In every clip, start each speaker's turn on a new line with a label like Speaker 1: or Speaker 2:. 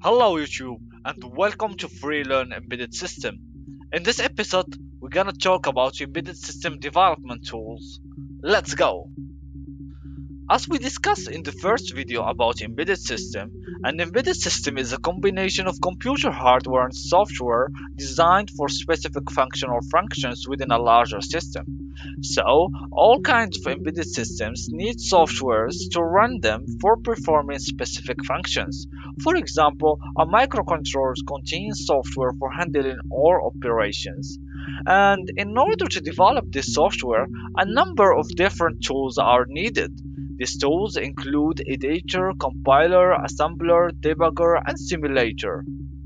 Speaker 1: Hello YouTube and welcome to Free Learn Embedded System. In this episode, we're gonna talk about embedded system development tools. Let's go! As we discussed in the first video about embedded system, an embedded system is a combination of computer hardware and software designed for specific function or functions within a larger system. So, all kinds of embedded systems need softwares to run them for performing specific functions. For example, a microcontroller contains software for handling all operations. And in order to develop this software, a number of different tools are needed. These tools include editor, compiler, assembler, debugger, and simulator.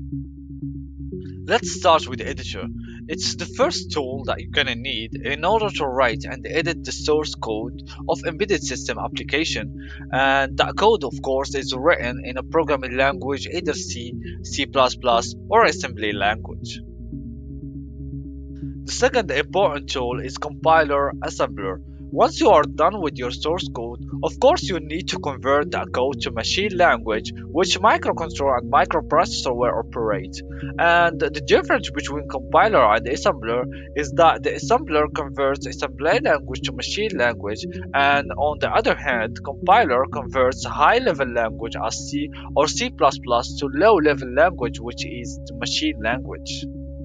Speaker 1: Let's start with editor. It's the first tool that you're gonna need in order to write and edit the source code of embedded system application. And that code, of course, is written in a programming language, either C, C++, or assembly language. The second important tool is compiler assembler. Once you are done with your source code, of course you need to convert that code to machine language which microcontroller and microprocessor will operate. And the difference between compiler and assembler is that the assembler converts assembly language to machine language, and on the other hand, compiler converts high-level language as C or C++ to low-level language, which is the machine language.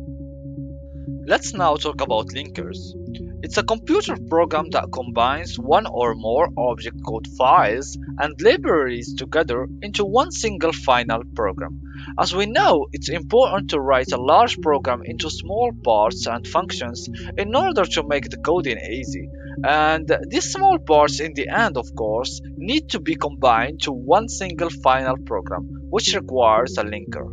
Speaker 1: Let's now talk about linkers. It's a computer program that combines one or more object code files and libraries together into one single final program. As we know, it's important to write a large program into small parts and functions in order to make the coding easy. And these small parts in the end, of course, need to be combined to one single final program, which requires a linker.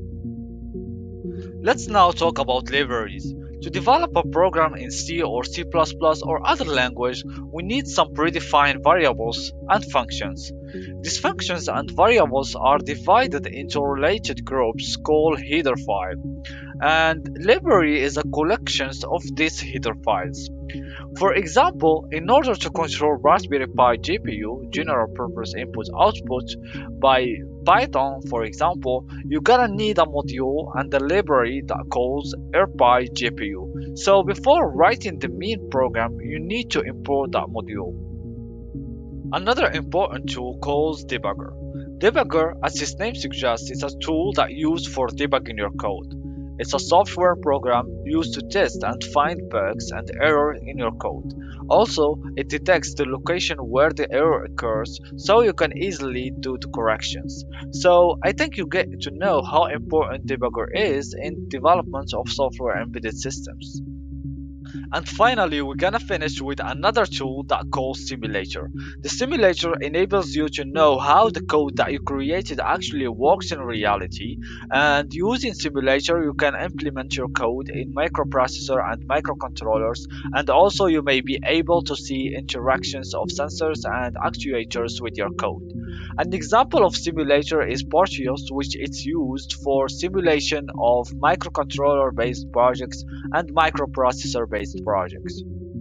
Speaker 1: Let's now talk about libraries. To develop a program in C or C++ or other language, we need some predefined variables and functions. These functions and variables are divided into related groups called header file, and library is a collection of these header files. For example, in order to control Raspberry Pi GPU, General Purpose Input Output, by Python, for example, you're gonna need a module and a library that calls AirPi GPU. So before writing the main program, you need to import that module. Another important tool calls Debugger. Debugger, as its name suggests, is a tool that used for debugging your code. It's a software program used to test and find bugs and errors in your code. Also, it detects the location where the error occurs so you can easily do the corrections. So I think you get to know how important Debugger is in development of software embedded systems. And finally, we're gonna finish with another tool that calls simulator. The simulator enables you to know how the code that you created actually works in reality, and using simulator you can implement your code in microprocessor and microcontrollers, and also you may be able to see interactions of sensors and actuators with your code. An example of simulator is Partios, which is used for simulation of microcontroller based projects and microprocessor based projects.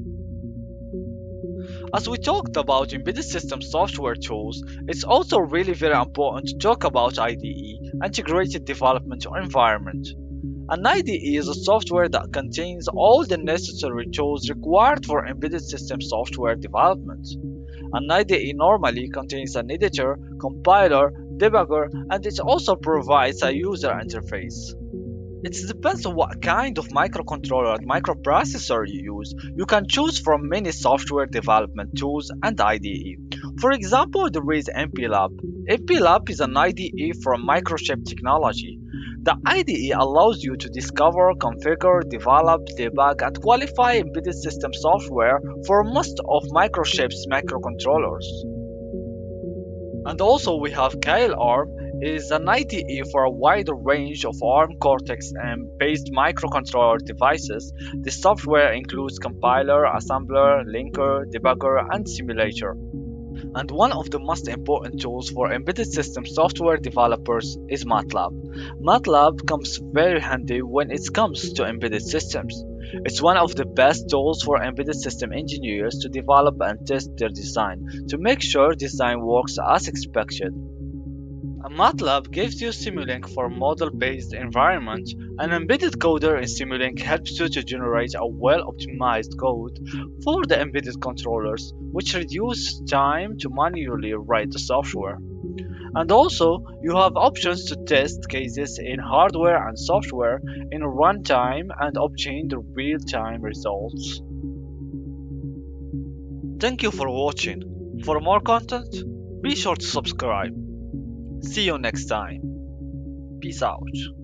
Speaker 1: As we talked about embedded system software tools, it's also really very important to talk about IDE, Integrated Development Environment. An IDE is a software that contains all the necessary tools required for embedded system software development. An IDE normally contains an editor, compiler, debugger, and it also provides a user interface. It depends on what kind of microcontroller and microprocessor you use. You can choose from many software development tools and IDE. For example, there is MPLAB. MPLAB is an IDE from Microchip technology. The IDE allows you to discover, configure, develop, debug, and qualify embedded system software for most of Microchip's microcontrollers. And also we have KLARM, is an IDE for a wide range of ARM Cortex-M based microcontroller devices. The software includes compiler, assembler, linker, debugger, and simulator. And one of the most important tools for embedded system software developers is MATLAB. MATLAB comes very handy when it comes to embedded systems. It's one of the best tools for embedded system engineers to develop and test their design to make sure design works as expected. MATLAB gives you Simulink for model-based environment. An embedded coder in Simulink helps you to generate a well-optimized code for the embedded controllers, which reduces time to manually write the software. And also, you have options to test cases in hardware and software in runtime and obtain the real-time results. Thank you for watching. For more content, be sure to subscribe. See you next time. Peace out.